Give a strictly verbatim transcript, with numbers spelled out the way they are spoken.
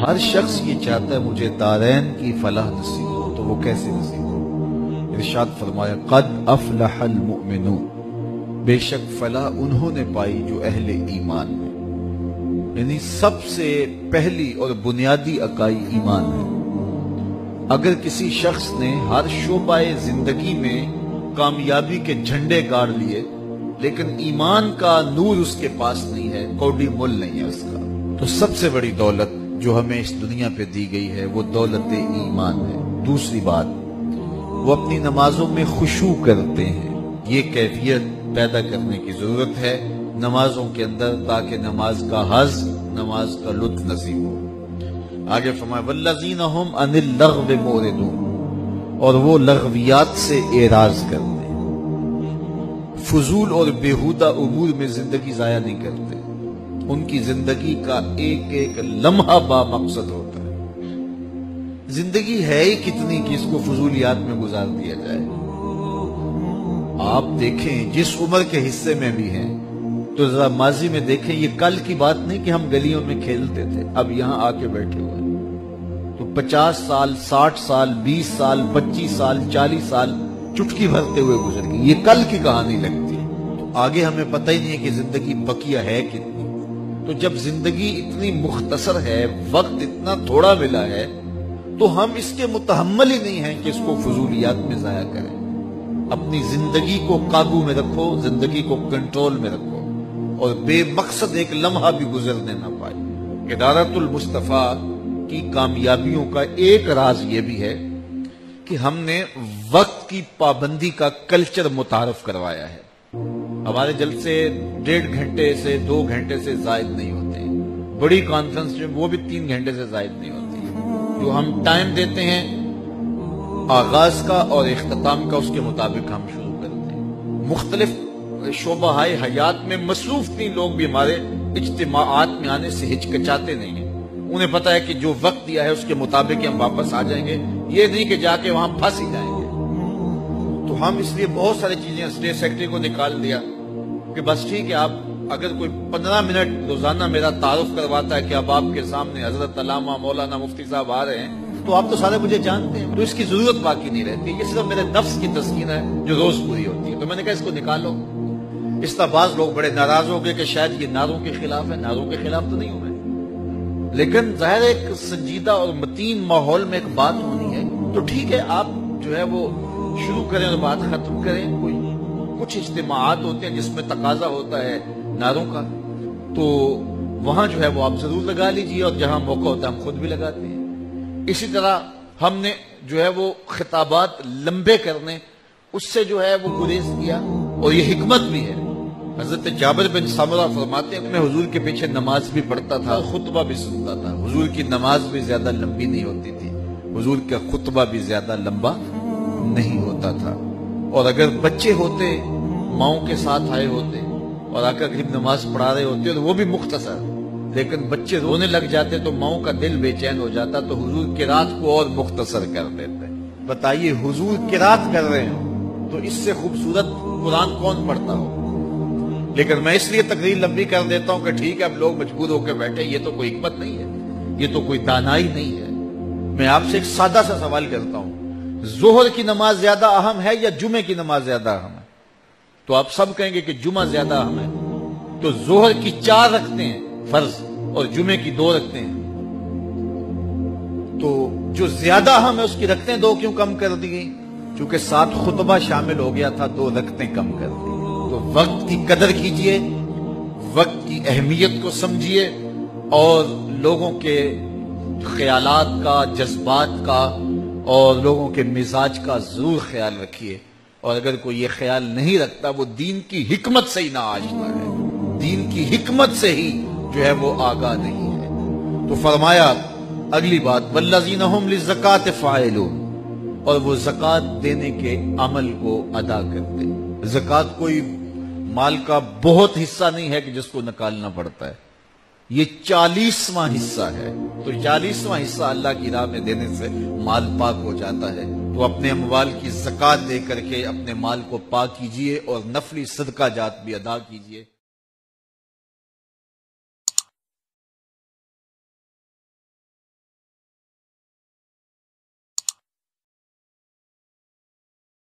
ہر شخص یہ چاہتا ہے مجھے دارین کی فلاح نصیب ہو، تو وہ کیسے نصیب ہو؟ ارشاد فرمایا قد افلح المؤمنون، بے شک فلاح انہوں نے پائی جو اہل ایمان ہیں۔ یعنی سب سے پہلی اور بنیادی اکائی ایمان ہے۔ اگر کسی شخص نے ہر شعبہ زندگی میں کامیابی کے جھنڈے گاڑ لیے لیکن ایمان کا نور اس کے پاس نہیں ہے، کوڑی مول نہیں ہے اس کا، تو سب سے بڑی دولت جو ہمیں اس دنیا پہ دی گئی ہے وہ دولت ایمان ہے۔ دوسری بات، وہ اپنی نمازوں میں خشوع کرتے ہیں۔ یہ کیفیت پیدا کرنے کی ضرورت ہے نمازوں کے اندر، تاکہ نماز کا حظ، نماز کا لطف نصیب ہو۔ آگے فرمایا والذین هم عن اللغو معرضون، اور وہ لغویات سے اعراض کرتے ہیں، فضول اور بیہودہ امور میں زندگی ضائع نہیں کرتے۔ ان کی زندگی کا ایک ایک لمحہ با مقصد ہوتا ہے۔ زندگی ہے ہی کتنی کہ اس کو فضولیات میں گزار دیا جائے۔ آپ دیکھیں جس عمر کے حصے میں بھی ہیں تو ذرا ماضی میں دیکھیں، یہ کل کی بات نہیں کہ ہم گلیوں میں کھیلتے تھے، اب یہاں آ کے بیٹھے ہوئے تو پچاس سال، ساٹھ سال، بیس سال، پچیس سال، چالیس سال چٹکی بھرتے ہوئے گزر گئی۔ یہ کل کی کہانی لگتی ہے، تو آگے ہمیں پتہ ہی نہیں ہے کہ زندگی بقیہ ہے کتنی۔ تو جب زندگی اتنی مختصر ہے، وقت اتنا تھوڑا ملا ہے، تو ہم اس کے متحمل ہی نہیں ہیں کہ اس کو فضولیات میں ضائع کریں۔ اپنی زندگی کو قابو میں رکھو، زندگی کو کنٹرول میں رکھو، اور بے مقصد ایک لمحہ بھی گزرنے نہ پائے۔ ادارت المصطفیٰ کی کامیابیوں کا ایک راز یہ بھی ہے کہ ہم نے وقت کی پابندی کا کلچر متعارف کروایا ہے۔ ہمارے جلسے ڈیڑھ گھنٹے سے دو گھنٹے سے زائد نہیں ہوتے، بڑی کانفرنس میں وہ بھی تین گھنٹے سے زائد نہیں ہوتی۔ جو ہم ٹائم دیتے ہیں آغاز کا اور اختتام کا، اس کے مطابق ہم شروع کرتے ہیں۔ مختلف شعبہ حیات میں مصروف تین لوگ بھی ہمارے اجتماعات میں آنے سے ہچکچاتے نہیں ہیں۔ انہیں پتہ ہے کہ جو وقت دیا ہے اس کے مطابق ہم واپس آ جائیں گے، یہ نہیں کہ جا کے وہاں پھنس ہی جائیں گے۔ تو ہم اس لیے بہت ساری چیزیں اسٹیٹ سیکرٹری کو نکال دیا کہ بس ٹھیک ہے، آپ اگر کوئی پندرہ منٹ روزانہ میرا تعارف کرواتا ہے کہ اب آپ کے سامنے حضرت علامہ مولانا مفتی صاحب آ رہے ہیں، تو آپ تو سارے مجھے جانتے ہیں، تو اس کی ضرورت باقی نہیں رہتی۔ یہ صرف میرے نفس کی تسکین ہے جو روز پوری ہوتی ہے۔ تو میں نے کہا اس کو نکالو۔ اس طرح بعض لوگ بڑے ناراض ہو گئے کہ شاید یہ نعروں کے خلاف ہے۔ نعروں کے خلاف تو نہیں ہوں میں، لیکن ظاہر ایک سنجیدہ اور متین ماحول میں ایک بات ہونی ہے، تو ٹھیک ہے آپ جو ہے وہ شروع کریں اور بات ختم کریں۔ کوئی کچھ اجتماعات ہوتے ہیں جس میں تقاضا ہوتا ہے نعروں کا، تو وہاں جو ہے وہ آپ ضرور لگا لیجئے، اور جہاں موقع ہوتا ہے ہم خود بھی لگاتے ہیں۔ اسی طرح ہم نے جو ہے وہ خطابات لمبے کرنے، اس سے جو ہے وہ گریز کیا، اور یہ حکمت بھی ہے۔ حضرت جابر بن سمرہ فرماتے ہیں میں حضور کے پیچھے نماز بھی پڑھتا تھا، خطبہ بھی سنتا تھا۔ حضور کی نماز بھی زیادہ لمبی نہیں ہوتی تھی، حضور کا خطبہ بھی زیادہ لمبا نہیں ہوتا تھا۔ اور اگر بچے ہوتے ماؤں کے ساتھ آئے ہوتے اور آ کر قریب نماز پڑھا رہے ہوتے تو وہ بھی مختصر، لیکن بچے رونے لگ جاتے تو ماؤں کا دل بے چین ہو جاتا، تو حضور قرات کو اور مختصر کر دیتے۔ بتائیے حضور قرات کر رہے ہوں تو اس سے خوبصورت قرآن کون پڑھتا ہو؟ لیکن میں اس لیے تقریر لمبی کر دیتا ہوں کہ ٹھیک ہے اب لوگ مجبور ہو کے بیٹھے، یہ تو کوئی حکمت نہیں ہے، یہ تو کوئی دانائی نہیں ہے۔ میں آپ سے ایک سادہ سا سوال کرتا ہوں، ظہر کی نماز زیادہ اہم ہے یا جمعے کی نماز زیادہ اہم ہے؟ تو آپ سب کہیں گے کہ جمعہ زیادہ اہم ہے۔ تو ظہر کی چار رکھتے ہیں فرض اور جمعے کی دو رکھتے ہیں، تو جو زیادہ اہم ہے اس کی رکھتے ہیں دو کیوں کم کر دی گئی؟ چونکہ ساتھ خطبہ شامل ہو گیا تھا، دو رکھتے کم کر دی۔ تو وقت کی قدر کیجئے، وقت کی اہمیت کو سمجھیے، اور لوگوں کے خیالات کا، جذبات کا اور لوگوں کے مزاج کا ضرور خیال رکھیے۔ اور اگر کوئی یہ خیال نہیں رکھتا وہ دین کی حکمت سے ہی نہ آشنا ہے، دین کی حکمت سے ہی جو ہے وہ آگاہ نہیں ہے۔ تو فرمایا اگلی بات والذین هم للزکاۃ فاعلون، اور وہ زکوٰۃ دینے کے عمل کو ادا کرتے۔ زکوٰۃ کوئی مال کا بہت حصہ نہیں ہے کہ جس کو نکالنا پڑتا ہے، یہ چالیسواں حصہ ہے۔ تو چالیسواں حصہ اللہ کی راہ میں دینے سے مال پاک ہو جاتا ہے۔ تو اپنے اموال کی زکوٰۃ دے کر کے اپنے مال کو پاک کیجئے، اور نفلی صدقہ جات بھی ادا کیجئے۔